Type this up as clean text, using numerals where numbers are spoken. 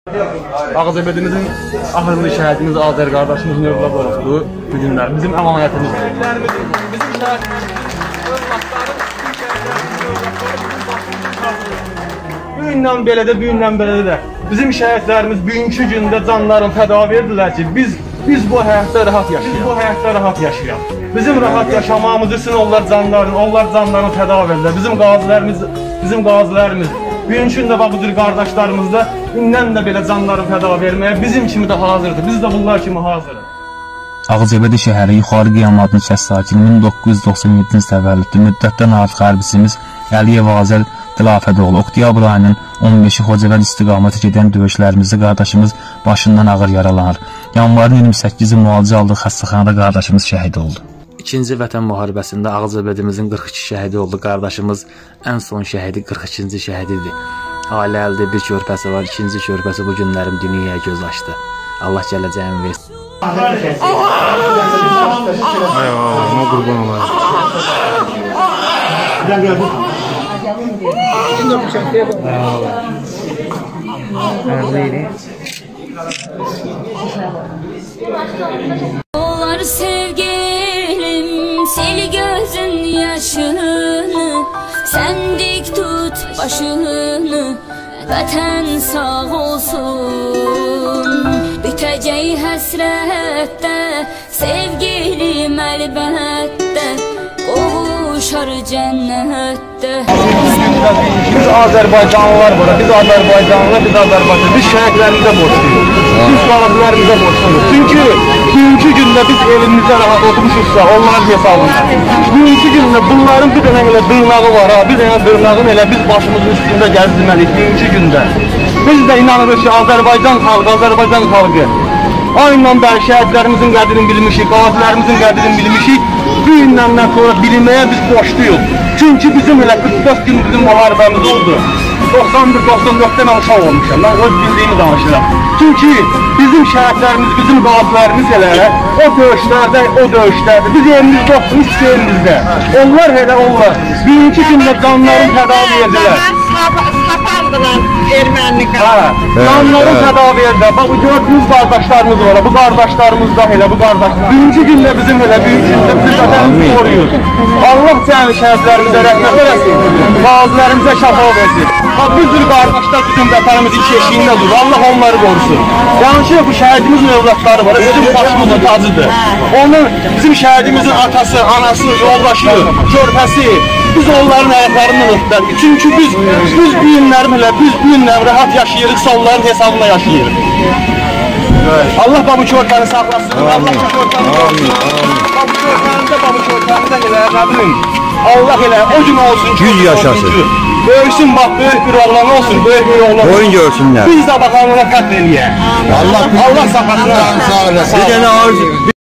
Ağzabədimizin ahırlı şəhidimiz Azər qardaşımız növbə olubdur bu günlər. Bizim əmanətimizdir. Bizim şəhidlərimiz bu gündən belə də bizim şəhidlərimiz bugünkü gündə canlarını fəda verdilər ki, biz bu həyatda rahat yaşayaq. Bizim rahat yaşamamız üçün onlar canlarını fəda verdilər. Bizim qazilərimiz bugünkü də bu cür qardaşlarımız da indən də belə canlarını fəda verməyə bizim kimi də hazırdır. Biz də bunlar kimi hazırıq. Ağcabədi şəhəri Yuxarı Qiyam adlı kənd sakini 1997-ci təvəllüdlü müddətdən artıq hərbisimiz Əliyev Azər Dilafədoğlu oktyabr ayının 15-i Xocavənd istiqaməti gedən döyüşlərimizdə qardaşımız başından ağır yaralanır. Yanvarın 28-i müalicə aldığı xəstəxanada qardaşımız şəhid oldu. İkinci Vətən müharibəsində Ağcabədimizin 42 şəhidi oldu. Qardaşımız ən son şəhidi 42-ci şəhididir. Ailə əldə bir körpəsi var. İkinci körpəsi bu günlərim dünyaya göz açdı. Allah gələcəyini versin. Eyvallah, qurban olayım. Olar sevgilim, sil gözün yaşını, sen dik tut başını, vətən sağ olsun. Bitəcək həsrətdə, sevgilim əlbəttə, qovuşar cənnətdə. Biz Azərbaycanlılar var, biz Azərbaycanlı, biz şəhidlərimizə borçluyuz, biz qalıqlarımıza borçluyuz. Çünki bugünkü gündə biz elimizdə rahat oturmuşuzsa, onların hesabında. Bugünkü gündə bunların bir dənə elə dırnağı var, bir dənə dırnağın elə biz başımızın üstündə gəzdirməliyik bugünkü gündə. Biz də inanırıq ki, Azərbaycan xalqı, aynen bəri şəhidlərimizin qədrini bilmişik, qazilərimizin qədrini bilmişik. Bu gündən sonra bilməyə biz borçluyuz. Çünki bizim elə 44 gün bizim müharibəmiz oldu. 91-94'də mən uşaq olmuşam, mən öz bildiyimi danışıram. Çünki bizim şəhidlərimiz, bizim qazilərimiz elə o döyüşlərdə, biz yerimizdə olsun, hiç yerimizdə. Onlar bugünkü gündə canlarını fəda verdilər. Canların fəda verdilər. Bax, bu gördüğünüz qardaşlarımız var, bu qardaşlarımız da bugünkü gündə bizim vətənimizi koruyur. Allah cəmi şəhidlərimizə rəhmət eləsin, qazilərimizə şəfa versin. Bax, bir sürü qardaşlar bizim vətənimizin keşiyində durur, Allah onları qorusun. Yəni ki, bu şəhidimizin övladları var, bizim başımızın tacıdır. Bizim şəhidimizin atası, anası, yoldaşı, körpəsi, biz onların ayaqlarından öpdük. Çünki biz bu günlərim rahat yaşayırıqsa onların hesabına yaşayırıq. Allah bu körpəni saxlasın, Allah bu körpəni qorusun. Bu körpəni də elə, Allah elə o gün olsun ki, 100 yaşasın. Böyüksün, bax, böyük bir oğlan olsun, böyük bir oğlan olsun. Oyun görsünlər. Biz də bax, ona qət eləyək. Allah saxlasın. Bir dənə arzu.